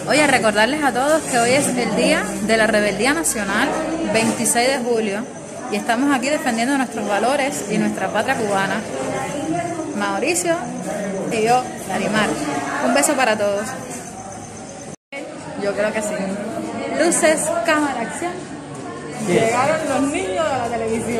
Oye, recordarles a todos que hoy es el día de la rebeldía nacional, 26 de julio, y estamos aquí defendiendo nuestros valores y nuestra patria cubana. Mauricio y yo, Larimar. Un beso para todos. Yo creo que sí. Luces, cámara, acción. Yes. Llegaron los niños de la televisión.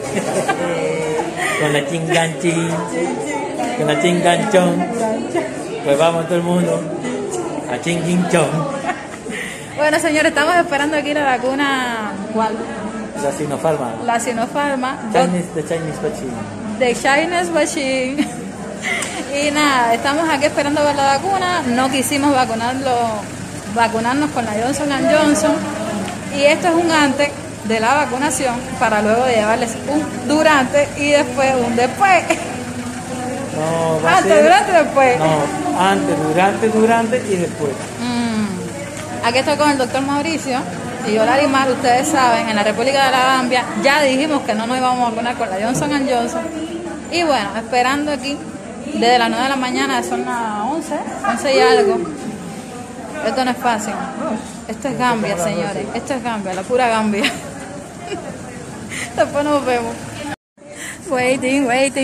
Con la chinganchi, con la chinganchón. Pues vamos todo el mundo a chinguinchón. Bueno, señores, estamos esperando aquí la vacuna. ¿Cuál? La Sinopharma. La Sinopharma. The Chinese vaccine. The Chinese vaccine. Y nada, estamos aquí esperando ver la vacuna. No quisimos vacunarnos con la Johnson & Johnson. Y esto es un antes de la vacunación para luego llevarles un durante y después un después. No, Antes, durante y después. No, antes, durante y después. Aquí estoy con el doctor Mauricio y yo, Larimar. Ustedes saben, en la República de la Gambia ya dijimos que no nos íbamos a vacunar con la Johnson & Johnson. Y bueno, esperando aquí desde las 9 de la mañana, son las 11 y algo. Esto no es fácil. Esto es Gambia, señores. Esto es Gambia, la pura Gambia. Después nos vemos. Waiting.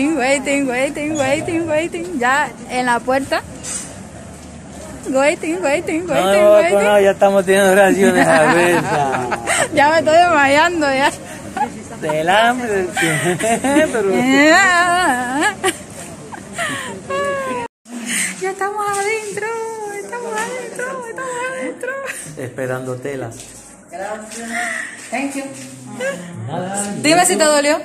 Ya en la puerta. Waiting. No, ya estamos teniendo reacciones a ver. Ya me estoy desmayando ya. Del hambre, pero... Ya estamos adentro. Esperando telas. Thank you. Nada, Dime si te dolió.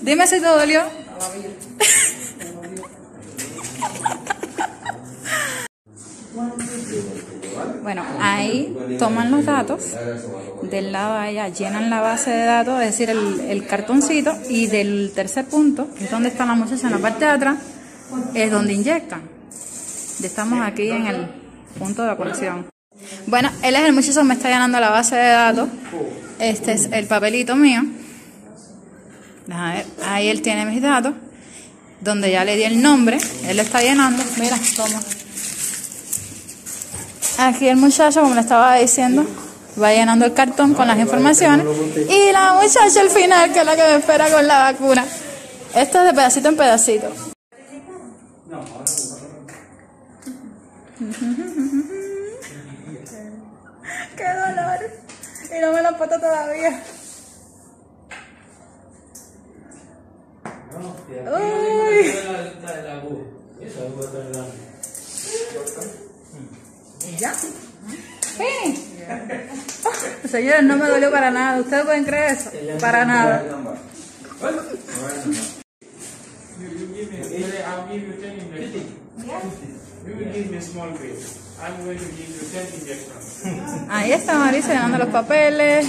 Bueno, ahí toman los datos, del lado de allá llenan la base de datos, es decir, el cartoncito, y del tercer punto, que es donde está la muchacha en la parte de atrás, es donde inyectan. Ya estamos aquí en el punto de vacunación. Bueno, él es el muchacho que me está llenando la base de datos. Este es el papelito mío. Déjame ver, ahí él tiene mis datos, donde ya le di el nombre, él lo está llenando. Mira, toma. Aquí el muchacho, como le estaba diciendo, va llenando el cartón con las informaciones. Y la muchacha al final, que es la que me espera con la vacuna. Esto es de pedacito en pedacito. ¡Qué dolor! Y no me lo he puesto todavía. ¡Uy! ¿Ya? ¡Sí! Señores, no me dolió para nada. ¿Ustedes pueden creer eso? Para nada. Ahí está Mauricio llenando los papeles.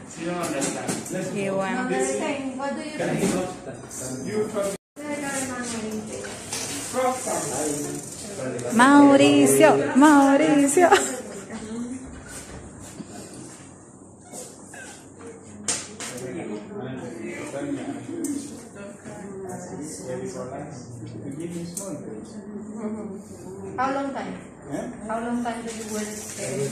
Y bueno. Mauricio. How long time? How long time do you work?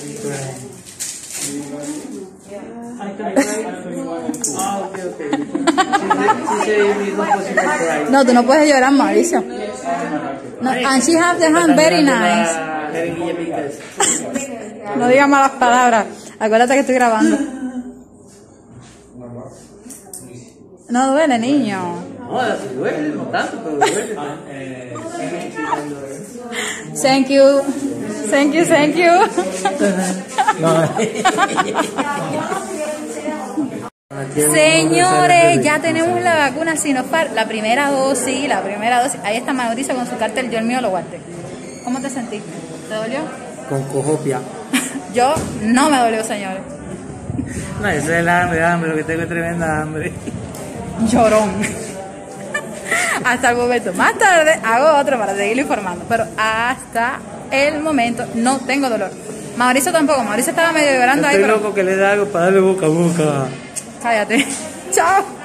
No, tú no puedes llorar, Mauricio. No, and she has the hand very nice. No digas malas palabras. Acuérdate que estoy grabando. No duele, niño. No, duele, no tanto, pero duele. Thank you. Señores, ya tenemos la vacuna Sinopharm, la primera dosis. Ahí está Mauricio con su cartel, yo el mío lo guardé. ¿Cómo te sentiste? ¿Te dolió? Con cojopia. Yo no me dolió, señores. No, eso es el hambre, lo que tengo es tremenda hambre. Llorón. Hasta el momento. Más tarde hago otro para seguirlo informando, pero hasta el momento no tengo dolor. Mauricio tampoco. Mauricio estaba medio llorando ahí. Estoy loco que le da algo para darle boca a boca. Cállate. Chao.